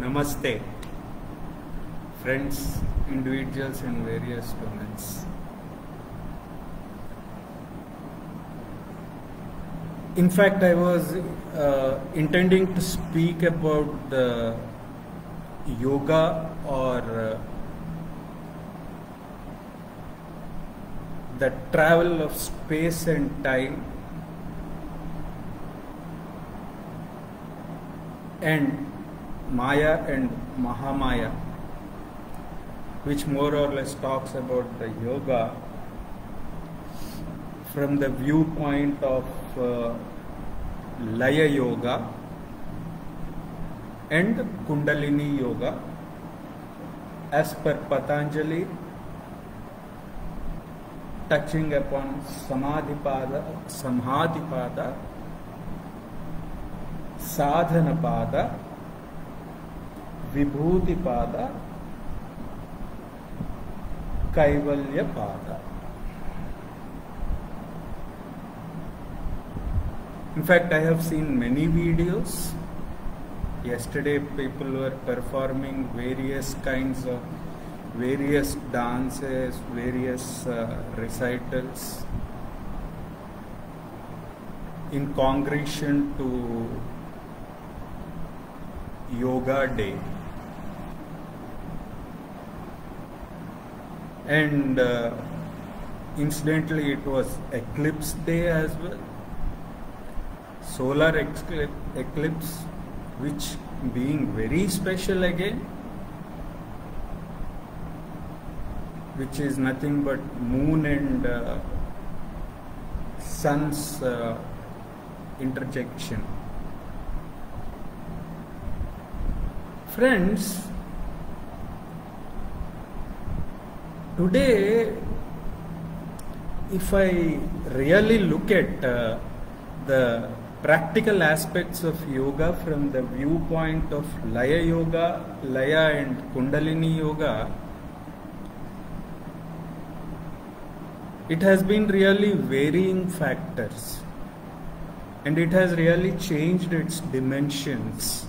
Namaste, friends, individuals in various domains. In fact, I was intending to speak about the yoga or the travel of space and time and Maya and Mahamaya, which more or less talks about the yoga from the viewpoint of Laya Yoga and Kundalini Yoga as per Patanjali, touching upon Samadhipada, Samhadipada, Sadhanapada, Vibhudipada, Kaivalyapada. In fact, I have seen many videos. Yesterday, people were performing various kinds of various dances, various recitals in congregation to Yoga Day. And incidentally, it was Eclipse Day as well. Solar eclipse, which being very special again, which is nothing but moon and sun's interjection. Friends, today, if I really look at the practical aspects of yoga from the viewpoint of Laya Yoga, Laya and Kundalini Yoga, it has been really varying factors and it has really changed its dimensions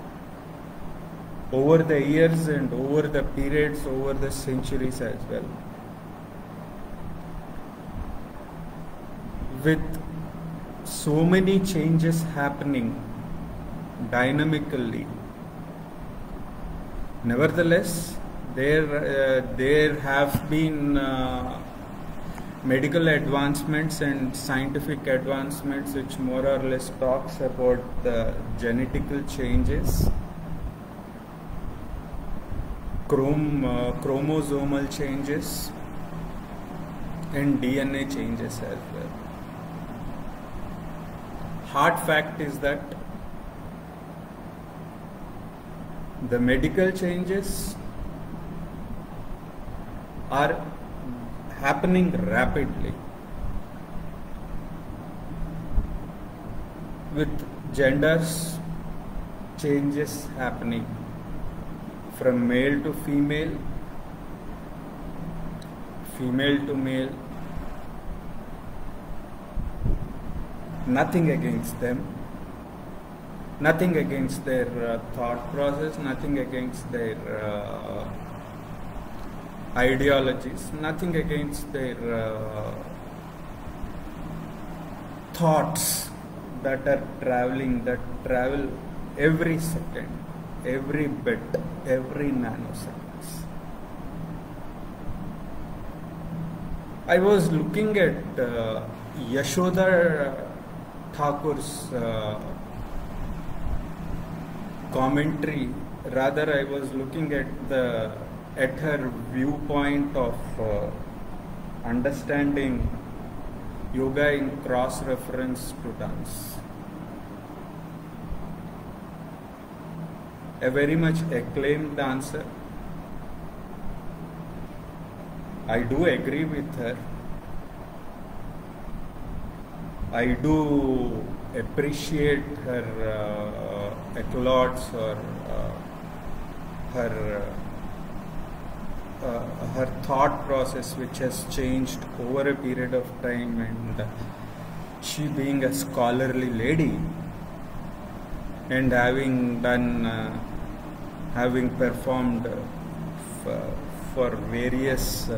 over the years and over the periods, over the centuries as well. With so many changes happening dynamically, nevertheless, there have been medical advancements and scientific advancements which more or less talks about the genetical changes, chromosomal changes and DNA changes as well. Hard fact is that the medical changes are happening rapidly, with genders changes happening from male to female, female to male. Nothing against them, nothing against their thought process, nothing against their ideologies, nothing against their thoughts that are traveling, that travel every second, every bit, every nanoseconds. I was looking at Yashoda Thakur's commentary. Rather, I was looking at her viewpoint of understanding yoga in cross-reference to dance. A very much acclaimed dancer. I do agree with her. I do appreciate her accolades or her thought process, which has changed over a period of time, and she being a scholarly lady and having done having performed for various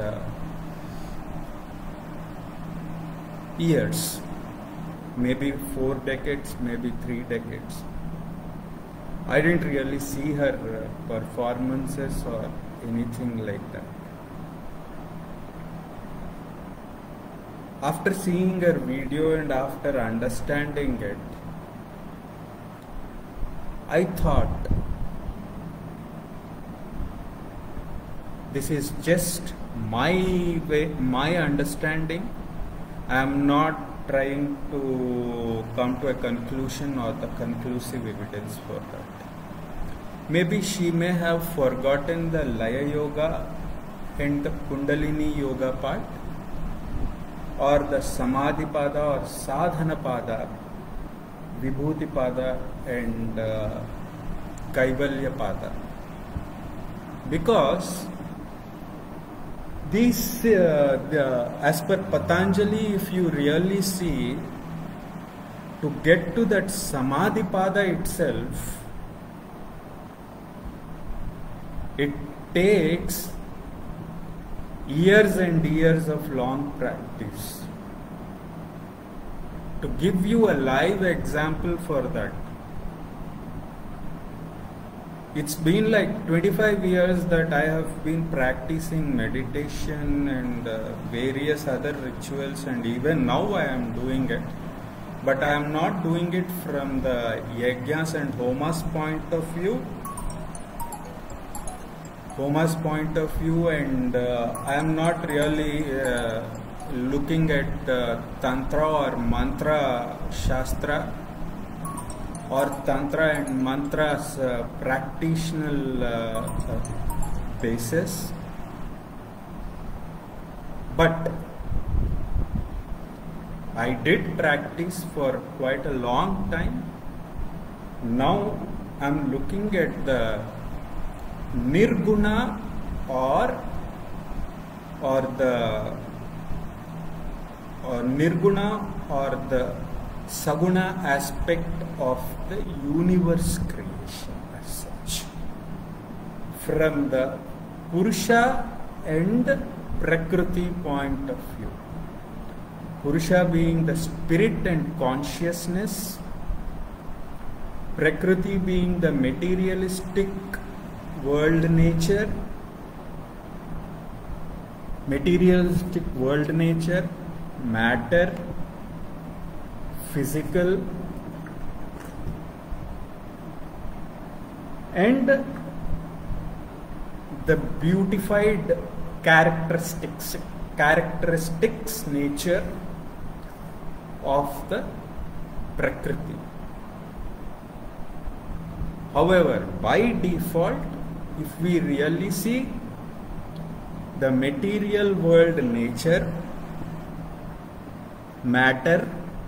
years, maybe 4 decades, maybe 3 decades. I didn't really see her performances or anything like that. After seeing her video and after understanding it, I thought this is just my way, my understanding. I am not trying to come to a conclusion or the conclusive evidence for that. Maybe she may have forgotten the Laya Yoga and the Kundalini Yoga part, or the Samadhi Pada or Sadhana Pada, Vibhuti Pada and Kaivalya Pada. Because these, as per Patanjali, if you really see, to get to that Samadhi Pada itself, it takes years and years of long practice. To give you a live example for that, it's been like 25 years that I have been practicing meditation and various other rituals, and even now I am doing it. But I am not doing it from the yajnas and homas point of view. And I am not really looking at Tantra or Mantra Shastra or Tantra and Mantras practitioner basis. But I did practice for quite a long time. Now I am looking at the Nirguna or the Nirguna or the Saguna aspect of the universe creation as such, from the Purusha and Prakriti point of view. Purusha being the spirit and consciousness, Prakriti being the materialistic world nature, matter, physical, and the beautified characteristics nature of the Prakriti. However, by default, if we really see, the material world nature, matter,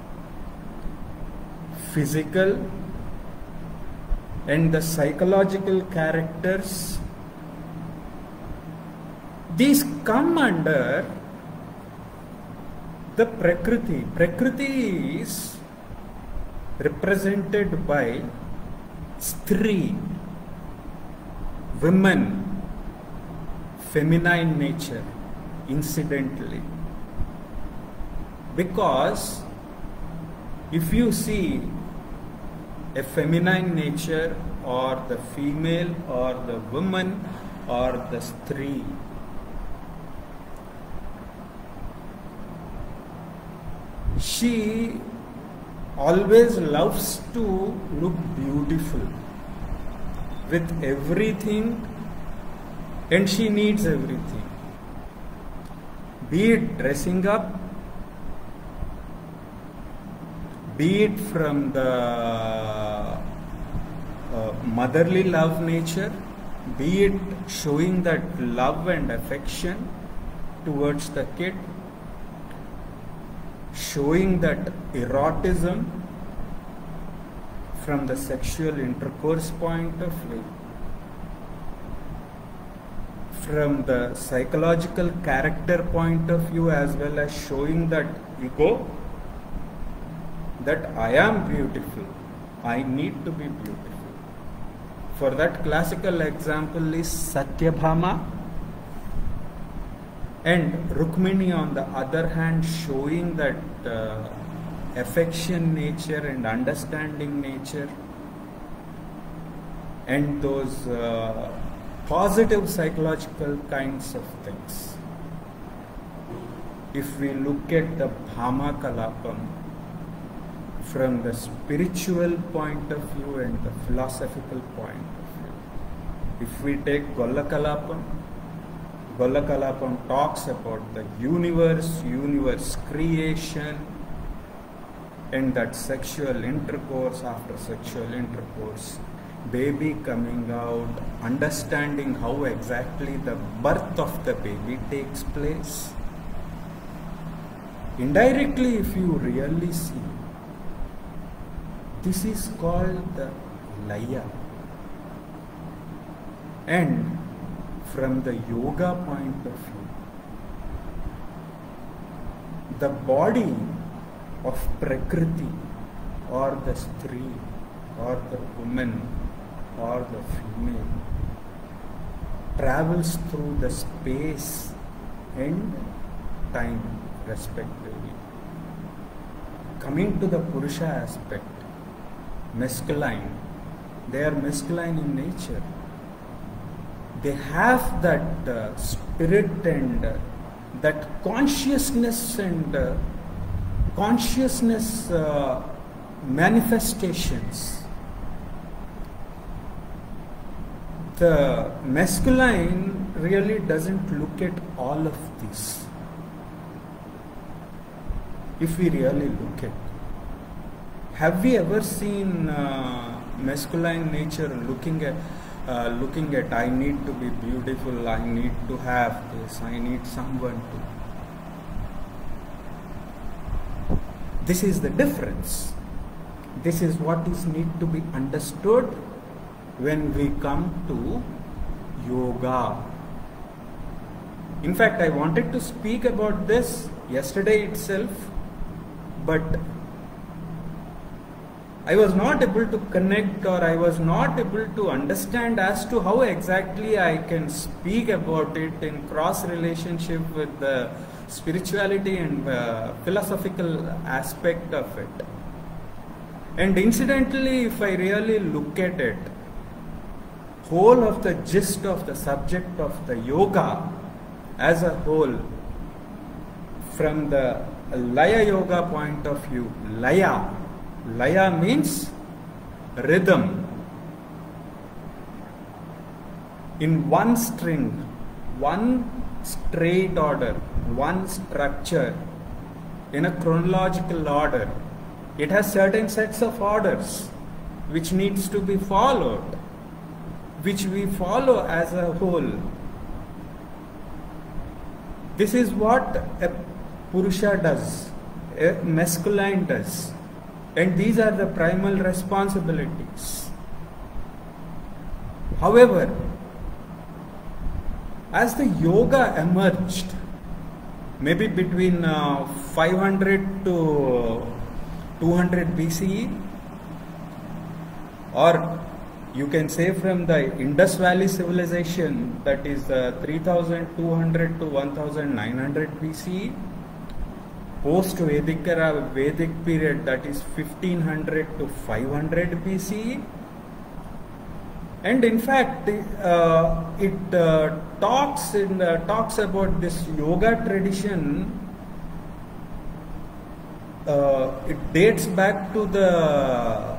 physical, and the psychological characters, these come under the Prakriti. Prakriti is represented by Stri, women, feminine nature, incidentally. Because if you see a feminine nature or the female or the woman or the Stri, she always loves to look beautiful with everything, and she needs everything, be it dressing up, be it from the motherly love nature, be it showing that love and affection towards the kid, showing that erotism from the sexual intercourse point of view, from the psychological character point of view, as well as showing that ego, that I am beautiful, I need to be beautiful. For that, classical example is Satyabhama, and Rukmini on the other hand, showing that affection nature and understanding nature and those positive psychological kinds of things. If we look at the Bhama Kalapam from the spiritual point of view and the philosophical point of view, if we take Golla Kalapam talks about the universe creation, and that sexual intercourse, after sexual intercourse, baby coming out, understanding how exactly the birth of the baby takes place. Indirectly, if you really see, this is called the Laya. And from the yoga point of view, the body of Prakriti or the Stree or the woman or the female travels through the space and time respectively. Coming to the Purusha aspect, masculine, they are masculine in nature. They have that spirit and that consciousness and consciousness manifestations. The masculine really doesn't look at all of this. If we really look at, have we ever seen masculine nature looking at I need to be beautiful, I need to have this, I need someone to. This is the difference. This is what is need to be understood when we come to yoga. In fact, I wanted to speak about this yesterday itself, but I was not able to connect, or I was not able to understand as to how exactly I can speak about it in cross relationship with the spirituality and philosophical aspect of it. And incidentally, if I really look at it, whole of the gist of the subject of the yoga as a whole, from the Laya Yoga point of view, Laya means rhythm. In one string, one straight order, one structure, in a chronological order. It has certain sets of orders which needs to be followed, which we follow as a whole. This is what a Purusha does, a masculine does. And these are the primal responsibilities. However, as the yoga emerged, maybe between 500 to 200 BCE, or you can say from the Indus Valley civilization, that is 3200 to 1900 BCE, post-Vedic era, Vedic period, that is 1500 to 500 BCE. And in fact, it talks about this yoga tradition. It dates back to the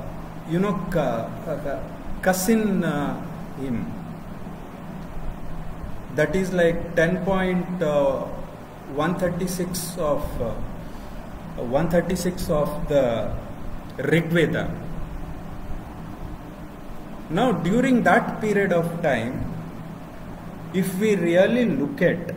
Kasin hymn. That is like 10.136 of the Rig Veda. Now, during that period of time, if we really look at,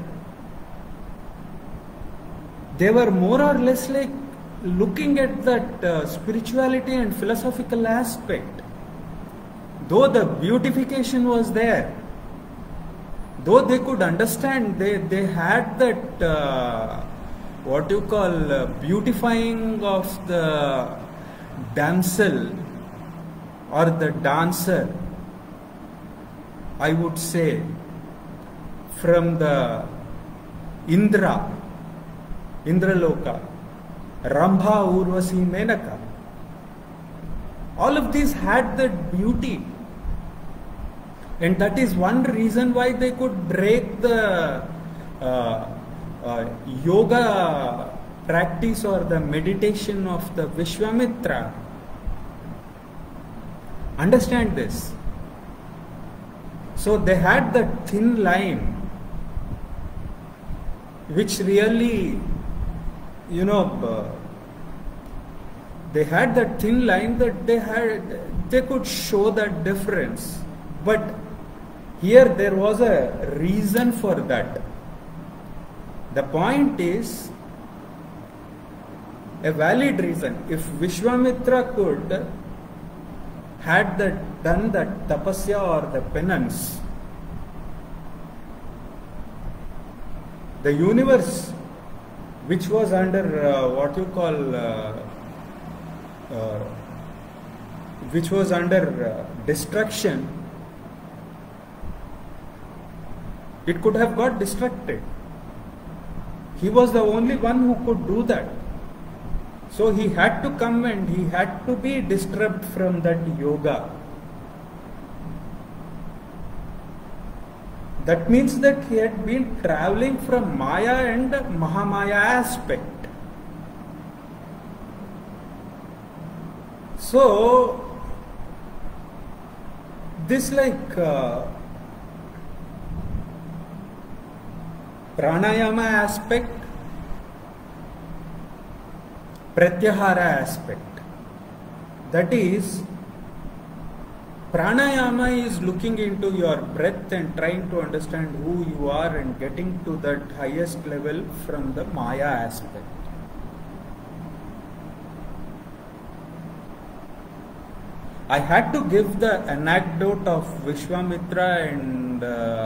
they were more or less like looking at that spirituality and philosophical aspect. Though the beautification was there, though they could understand, they had that what you call beautifying of the damsel or the dancer, I would say, from the Indraloka, Rambha, Urvasi, Menaka. All of these had that beauty. And that is one reason why they could break the yoga practice or the meditation of the Vishwamitra. Understand this. So they had that thin line, which really, they had that thin line that they could show that difference. But here there was a reason for that. The point is a valid reason. If Vishwamitra could done that tapasya or the penance, the universe, which was under which was under destruction, it could have got destructed. He was the only one who could do that. So he had to come and he had to be disturbed from that yoga. That means that he had been traveling from Maya and Mahamaya aspect. So, this pranayama aspect, pratyahara aspect. That is, pranayama is looking into your breath and trying to understand who you are and getting to that highest level from the Maya aspect. I had to give the anecdote of Vishwamitra and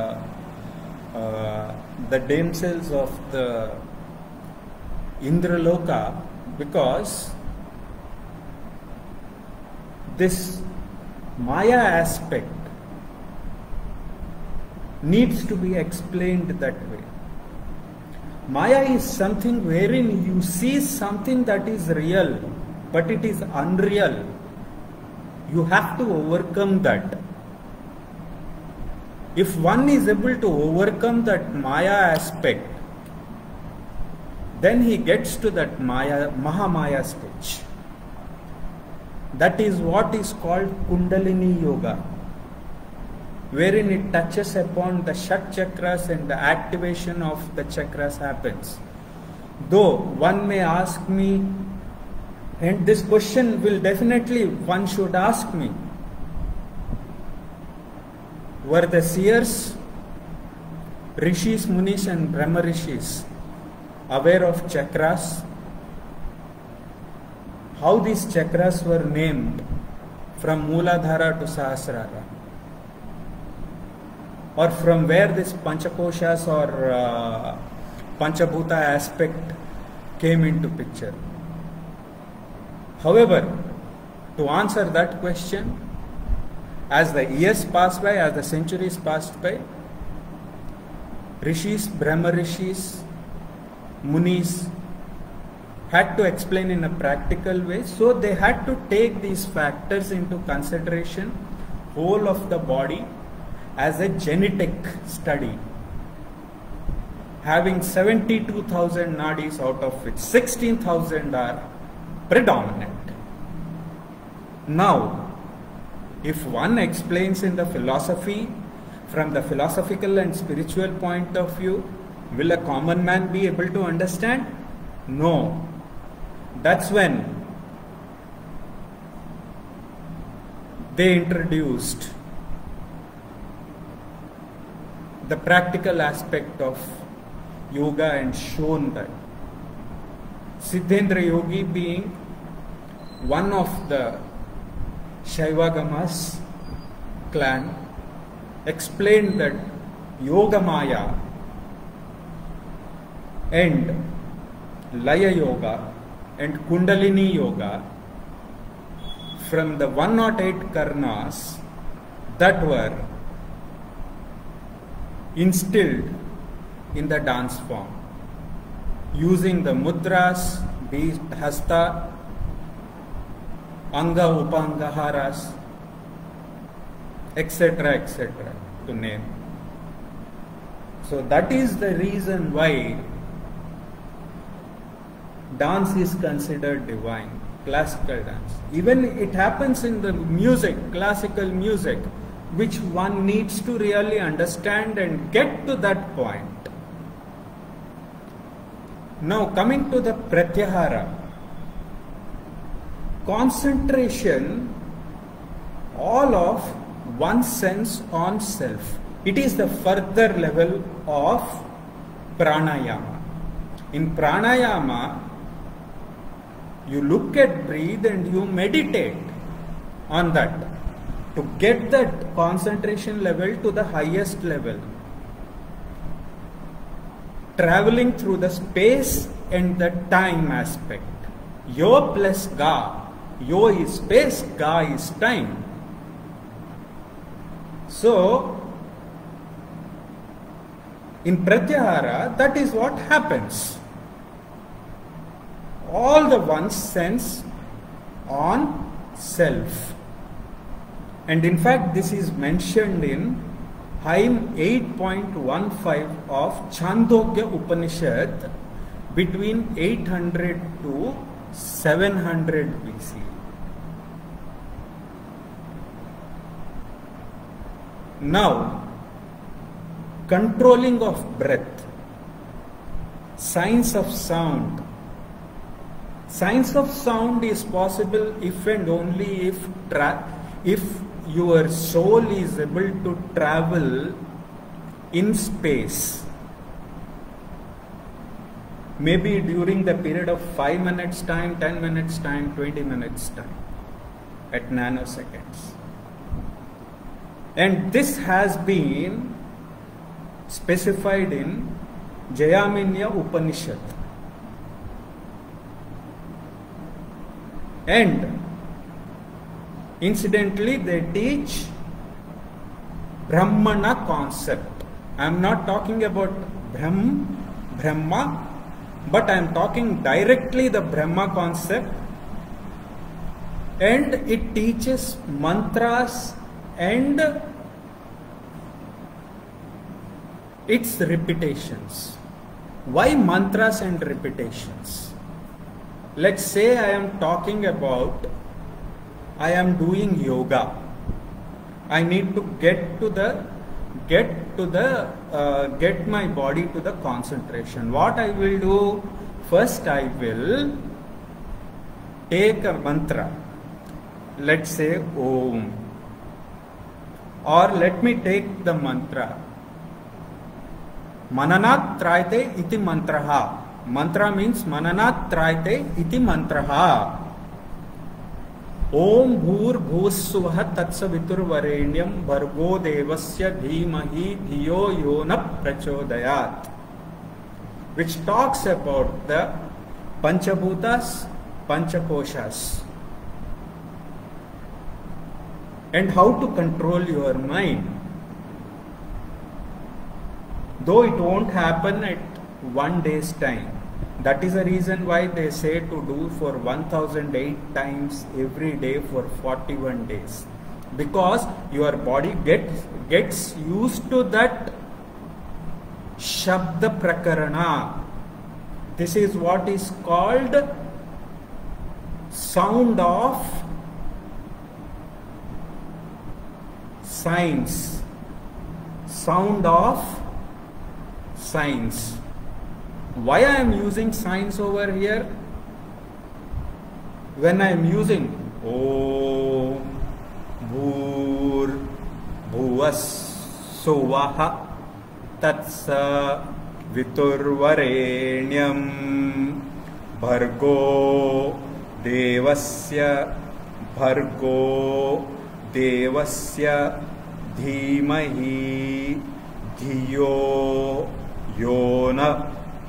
the damsels of the Indraloka, because this Maya aspect needs to be explained that way. Maya is something wherein you see something that is real, but it is unreal. You have to overcome that. If one is able to overcome that Maya aspect, then he gets to that Mahamaya stage. That is what is called Kundalini Yoga, wherein it touches upon the Shat chakras and the activation of the chakras happens. Though one may ask me, and this question will definitely one should ask me, were the seers, Rishis, Munis and Brahma Rishis aware of chakras? How these chakras were named from Mooladhara to Sahasrara? Or from where this Panchakoshas or Panchabhuta aspect came into picture? However, to answer that question, as the years passed by, as the centuries passed by, Rishis, Brahma Rishis, Munis had to explain in a practical way. So they had to take these factors into consideration, whole of the body, as a genetic study. Having 72,000 nadis, out of which 16,000 are predominant. Now, if one explains in the philosophy, from the philosophical and spiritual point of view, will a common man be able to understand? No. That's when they introduced the practical aspect of yoga and shown that. Siddhendra Yogi, being one of the Shaivagamas clan, explained that Yoga Maya and Laya Yoga and Kundalini Yoga, from the 108 karnas that were instilled in the dance form using the mudras, be it hasta, anga, upangaharas, etc., to name. So that is the reason why dance is considered divine, classical dance. Even it happens in the music, classical music, which one needs to really understand and get to that point. Now coming to the pratyahara, concentration all of one's sense on self. It is the further level of pranayama. In pranayama, you look at breathe and you meditate on that to get that concentration level to the highest level. Traveling through the space and the time aspect. Yo plus ga. Yo is space, ga is time. So, in pratyahara, that is what happens. All the one's sense on self. And in fact, this is mentioned in hymn 8.15 of Chandogya Upanishad between 800 to 700 BC. Now, controlling of breath, science of sound. Science of sound is possible if and only if your soul is able to travel in space. Maybe during the period of 5 minutes time, 10 minutes time, 20 minutes time, at nanoseconds. And this has been specified in Jayaminya Upanishad. And incidentally, they teach Brahmana concept. I am not talking about Brahma, but I am talking directly the Brahma concept. And it teaches mantras and its repetitions. Why mantras and repetitions? Let's say I am talking about, I am doing yoga. I need to get my body to the concentration. What I will do? First I will take a mantra. Let's say Om. Or let me take the mantra. Mananat trayate iti mantraha. Mantra means Mananat trayate iti mantraha. Om bhur bhussuvaha tatsaviturvarenyam bhargo devasya dhimahi dhiyo yona prachodayat, which talks about the Panchabhutas, Panchakoshas, and how to control your mind. Though it won't happen at one day's time. That is the reason why they say to do for 1008 times every day for 41 days. Because your body gets used to that Shabda Prakarana. This is what is called sound of science. Sound of science. Why I am using science over here? When I am using Om Bhur Bhuvas Suvaha Tatsa Viturvarenyam Bhargo Devasya Dhimahi Dhiyo Yona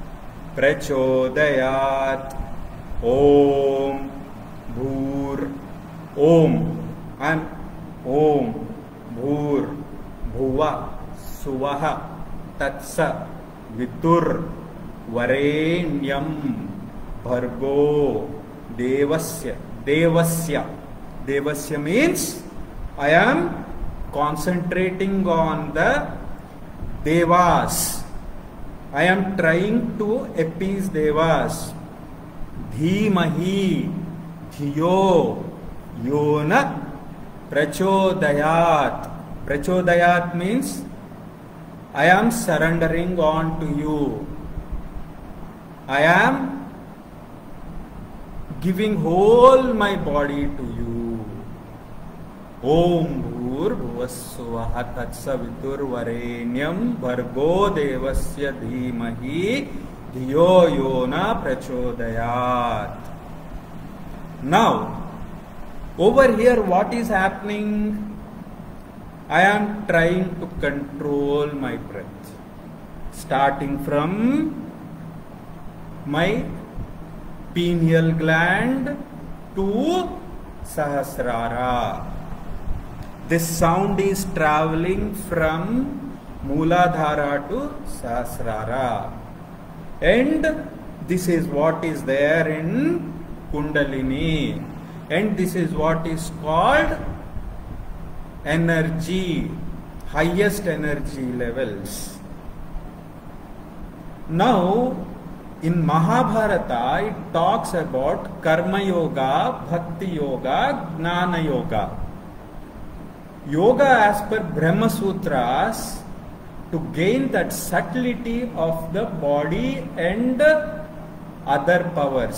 Prachodayat. Om Bhur Om and Om Bhur Bhuva Suvaha tatsa vitur varenyam bhargo devasya. Devasya means I am concentrating on the devas. I am trying to appease devas. Dhimahi dhiyo yona prachodayat. Prachodayat means I am surrendering on to you. I am giving whole my body to you. Om bhurvasvaha tatsavitur varenyam bhargo devasya dhimahi dhiyo yona prachodayat. Now, over here what is happening? I am trying to control my breath, starting from my pineal gland to Sahasrara. This sound is traveling from Mooladhara to Sahasrara, and this is what is there in Kundalini, and this is what is called energy, highest energy levels. Now, in Mahabharata, it talks about Karma Yoga, Bhakti Yoga, Jnana Yoga. Yoga, as per Brahma Sutras, to gain that subtlety of the body and other powers.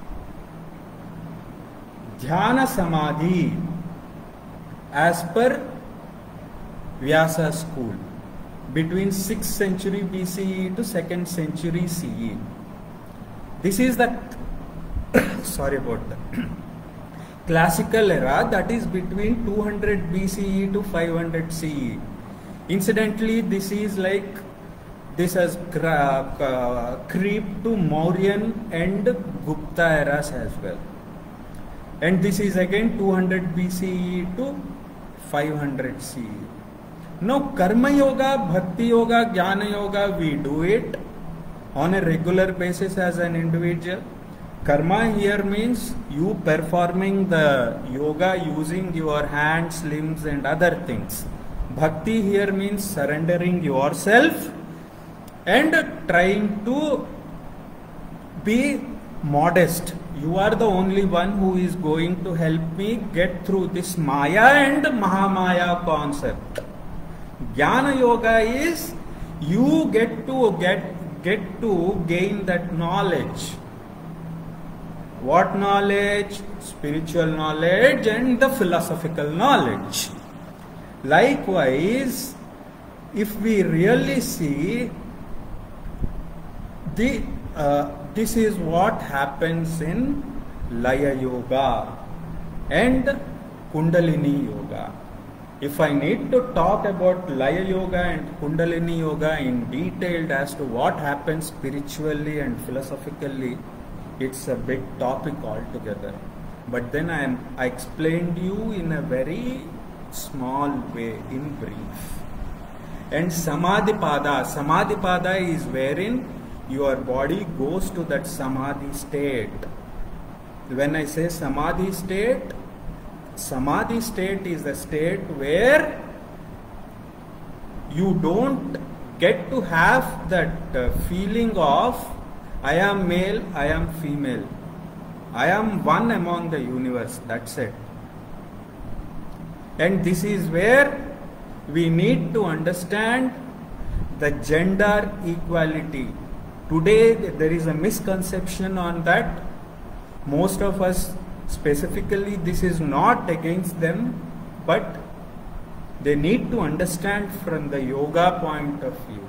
Dhyana Samadhi, as per Vyasa school, between 6th century BCE to 2nd century CE. This is the sorry about that. Classical era, that is between 200 BCE to 500 CE. Incidentally, this is like, this has creeped to Mauryan and Gupta eras as well. And this is again 200 BCE to 500 CE. Now, Karma Yoga, Bhakti Yoga, Jnana Yoga, we do it on a regular basis as an individual. Karma here means you performing the yoga using your hands, limbs and other things. Bhakti here means surrendering yourself and trying to be modest. You are the only one who is going to help me get through this Maya and Mahamaya concept. Jnana Yoga is you get to gain that knowledge. What knowledge? Spiritual knowledge and the philosophical knowledge. Likewise, if we really see, this is what happens in Laya Yoga and Kundalini Yoga. If I need to talk about Laya Yoga and Kundalini Yoga in detail as to what happens spiritually and philosophically, it's a big topic altogether. But then I explained you in a very small way, in brief. And Samadhipada is wherein your body goes to that Samadhi state. When I say Samadhi state is the state where you don't get to have that feeling of I am male, I am female, I am one among the universe, that's it. And this is where we need to understand the gender equality. Today there is a misconception on that. Most of us, specifically, this is not against them, but they need to understand from the yoga point of view.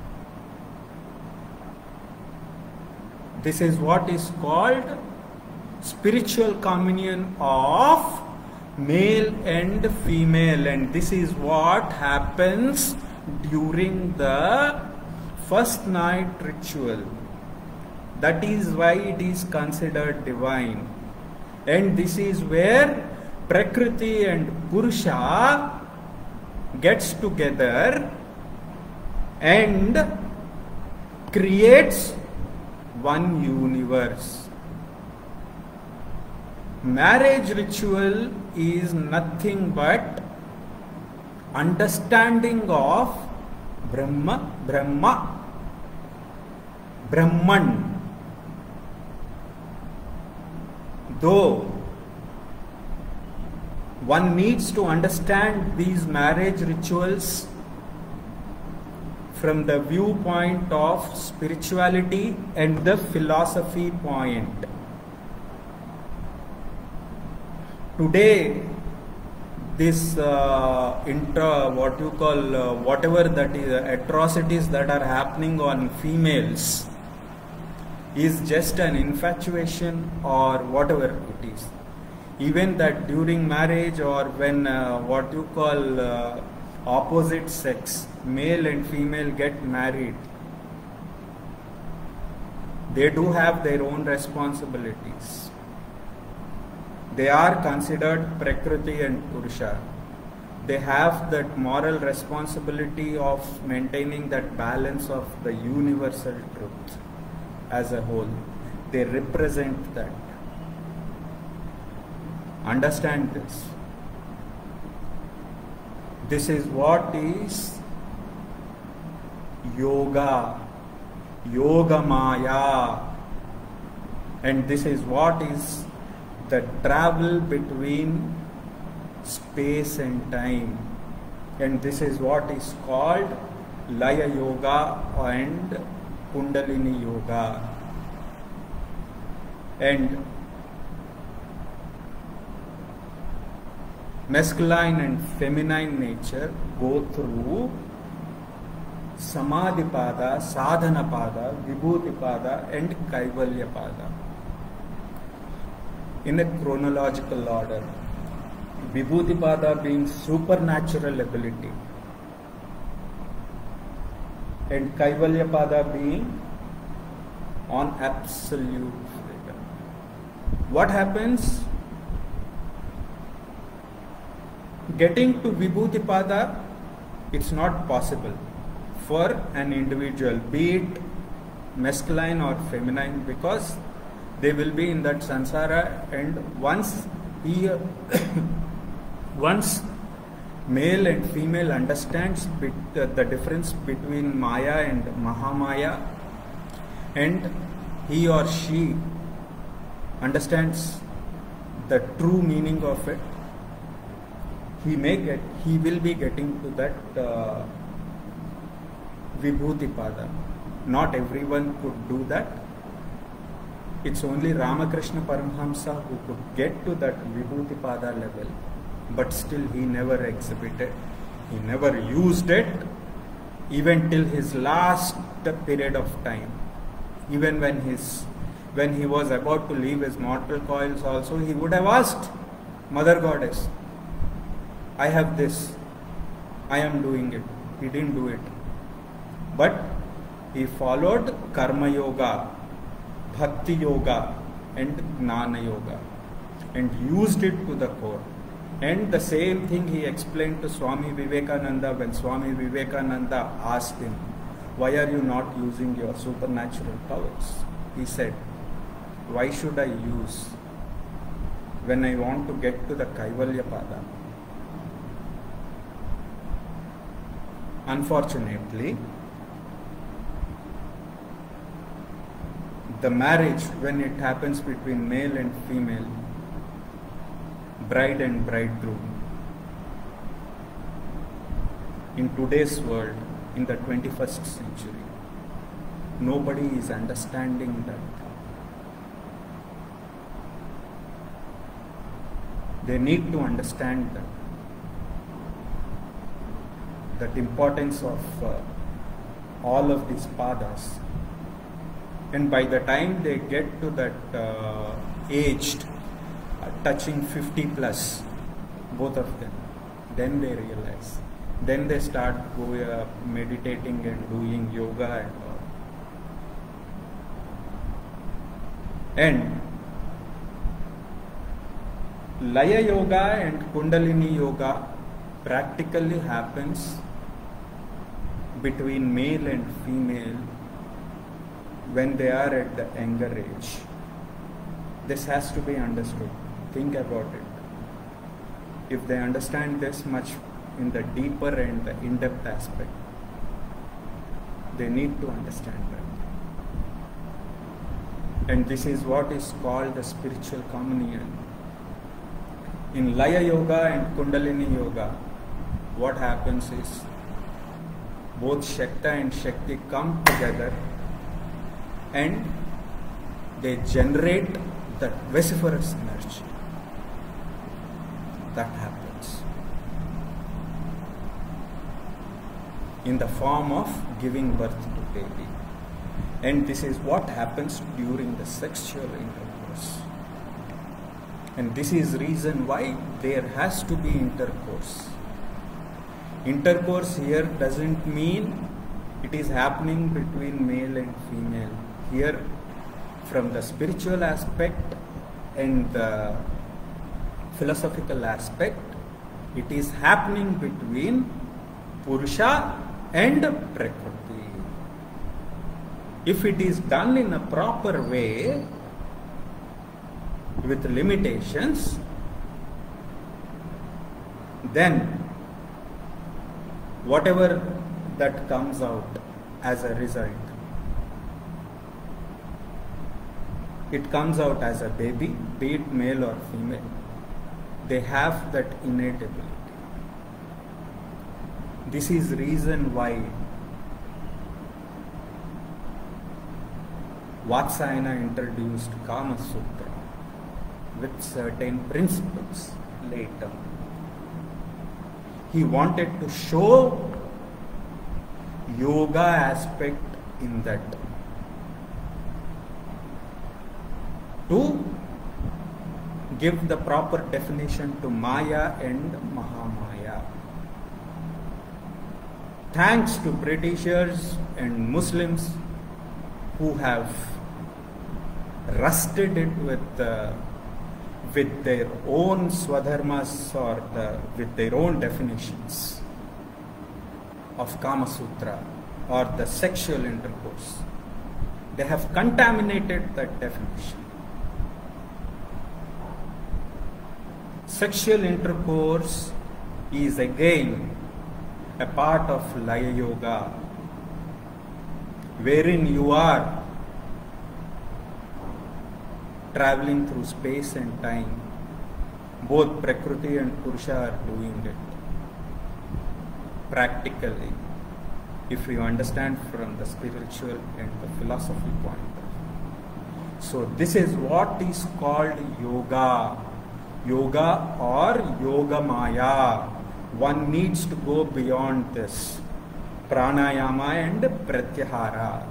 This is what is called spiritual communion of male and female, and this is what happens during the first night ritual. That is why it is considered divine. And this is where Prakriti and Purusha gets together and creates one universe. Marriage ritual is nothing but understanding of Brahman. Though one needs to understand these marriage rituals from the viewpoint of spirituality and the philosophy point. Today, this whatever that is atrocities that are happening on females is just an infatuation or whatever it is. Even that during marriage or when opposite sex, male and female, get married, they do have their own responsibilities. They are considered Prakriti and Purusha. They have that moral responsibility of maintaining that balance of the universal truth as a whole. They represent that. Understand this. This is what is yoga, yoga maya, and this is what is the travel between space and time, and this is what is called Laya Yoga and Kundalini Yoga. And masculine and feminine nature go through Samadhi Pada, Sadhana Pada, Vibhuti Pada and Kaivalya Pada in a chronological order. Vibhuti Pada being supernatural ability and Kaivalya Pada being on absolute freedom. What happens? Getting to Vibhuti Pada, it's not possible for an individual, be it masculine or feminine, because they will be in that samsara, and once male and female understands the difference between Maya and Mahamaya, and he or she understands the true meaning of it, he will be getting to that Vibhuti Pada. Not everyone could do that. It's only Ramakrishna Paramhamsa who could get to that Vibhuti Pada level, but still he never exhibited, he never used it, even till his last period of time. Even when he was about to leave his mortal coils also, he would have asked Mother Goddess, I have this, I am doing it. He didn't do it. But he followed Karma Yoga, Bhakti Yoga and Gnana Yoga and used it to the core. And the same thing he explained to Swami Vivekananda when Swami Vivekananda asked him, why are you not using your supernatural powers? He said, why should I use when I want to get to the Kaivalya Pada? Unfortunately, the marriage, when it happens between male and female, bride and bridegroom, in today's world, in the 21st century, nobody is understanding that. They need to understand that importance of all of these padas. And by the time they get to that aged, touching 50 plus, both of them, then they realize. Then they start meditating and doing yoga and all. And Laya Yoga and Kundalini Yoga practically happens between male and female when they are at the younger age. This has to be understood. Think about it. If they understand this much in the deeper and the in-depth aspect, they need to understand that. And this is what is called the spiritual communion. In Laya Yoga and Kundalini Yoga, what happens is both Shakta and Shakti come together and they generate that vociferous energy. That happens in the form of giving birth to baby. And this is what happens during the sexual intercourse. And this is reason why there has to be intercourse. Intercourse here doesn't mean it is happening between male and female. Here, from the spiritual aspect and the philosophical aspect, it is happening between Purusha and Prakriti. If it is done in a proper way, with limitations, then whatever that comes out as a result, it comes out as a baby, be it male or female. They have that innate ability. This is reason why Vatsyayana introduced Kama Sutra with certain principles later. He wanted to show yoga aspect in that, to give the proper definition to Maya and Mahamaya. Thanks to Britishers and Muslims who have rusted it with their own swadharmas or with their own definitions of Kama Sutra or the sexual intercourse. They have contaminated that definition. Sexual intercourse is again a part of Laya Yoga, wherein you are traveling through space and time. Both Prakriti and Purusha are doing it practically, if you understand from the spiritual and the philosophy point of view. So this is what is called yoga. Yoga or Yoga Maya. One needs to go beyond this. Pranayama and Pratyahara.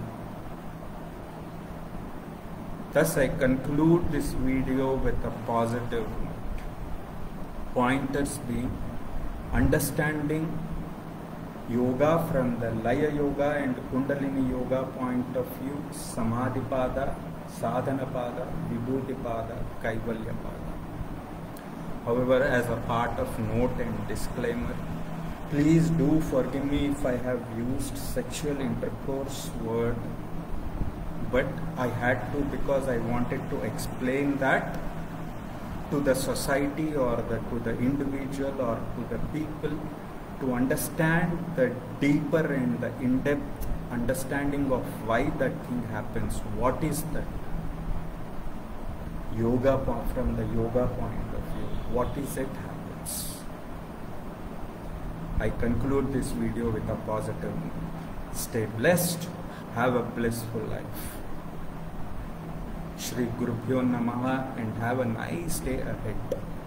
Thus I conclude this video with a positive note. Pointers being understanding yoga from the Laya Yoga and Kundalini Yoga point of view, Samadhi Pada, Sadhana Pada, Vibhuti Pada, Kaivalya Pada. However, as a part of note and disclaimer, please do forgive me if I have used sexual intercourse word, but I had to because I wanted to explain that to the society or to the individual or to the people to understand the deeper and the in-depth understanding of why that thing happens. What is that? Yoga from the yoga point of view. What is it happens? I conclude this video with a positive note. Stay blessed. Have a blissful life. Shri Gurubhyo Namaha and have a nice day ahead.